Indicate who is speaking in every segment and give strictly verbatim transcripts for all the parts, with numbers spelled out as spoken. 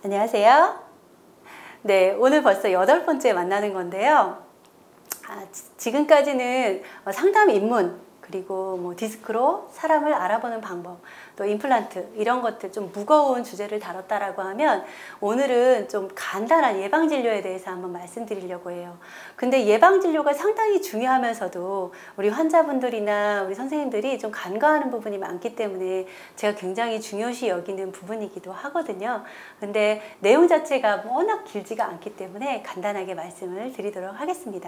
Speaker 1: 안녕하세요. 네, 오늘 벌써 여덟 번째 만나는 건데요. 아, 지금까지는 상담 입문, 그리고 뭐 디스크로 사람을 알아보는 방법, 또 임플란트 이런 것들 좀 무거운 주제를 다뤘다라고 하면 오늘은 좀 간단한 예방진료에 대해서 한번 말씀드리려고 해요. 근데 예방진료가 상당히 중요하면서도 우리 환자분들이나 우리 선생님들이 좀 간과하는 부분이 많기 때문에 제가 굉장히 중요시 여기는 부분이기도 하거든요. 근데 내용 자체가 워낙 길지가 않기 때문에 간단하게 말씀을 드리도록 하겠습니다.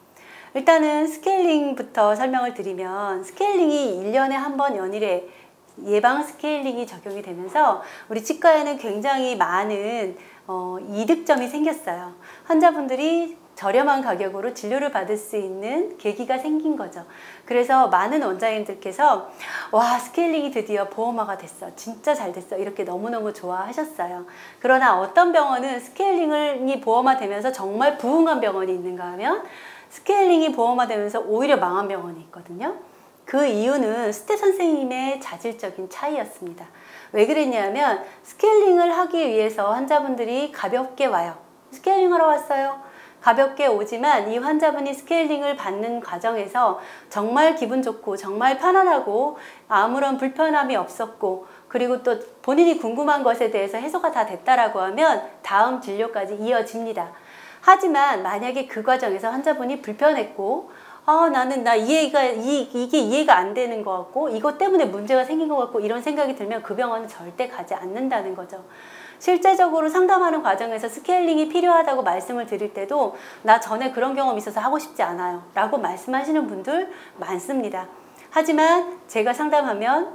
Speaker 1: 일단은 스케일링부터 설명을 드리면, 스케일링이 일 년에 한 번 연일에 예방 스케일링이 적용이 되면서 우리 치과에는 굉장히 많은 어, 이득점이 생겼어요. 환자분들이 저렴한 가격으로 진료를 받을 수 있는 계기가 생긴 거죠. 그래서 많은 원장님들께서 와, 스케일링이 드디어 보험화가 됐어, 진짜 잘 됐어, 이렇게 너무너무 좋아하셨어요. 그러나 어떤 병원은 스케일링이 보험화되면서 정말 부흥한 병원이 있는가 하면, 스케일링이 보험화되면서 오히려 망한 병원이 있거든요. 그 이유는 스텝 선생님의 자질적인 차이였습니다. 왜 그랬냐면, 스케일링을 하기 위해서 환자분들이 가볍게 와요. 스케일링 하러 왔어요. 가볍게 오지만 이 환자분이 스케일링을 받는 과정에서 정말 기분 좋고 정말 편안하고 아무런 불편함이 없었고, 그리고 또 본인이 궁금한 것에 대해서 해소가 다 됐다라고 하면 다음 진료까지 이어집니다. 하지만 만약에 그 과정에서 환자분이 불편했고, 아, 나는 나 이해가, 이, 이게 이해가 안 되는 것 같고, 이것 때문에 문제가 생긴 것 같고, 이런 생각이 들면 그 병원은 절대 가지 않는다는 거죠. 실제적으로 상담하는 과정에서 스케일링이 필요하다고 말씀을 드릴 때도 나 전에 그런 경험이 있어서 하고 싶지 않아요 라고 말씀하시는 분들 많습니다. 하지만 제가 상담하면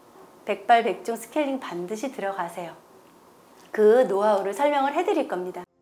Speaker 1: 백발백중 스케일링 반드시 들어가세요. 그 노하우를 설명을 해드릴 겁니다.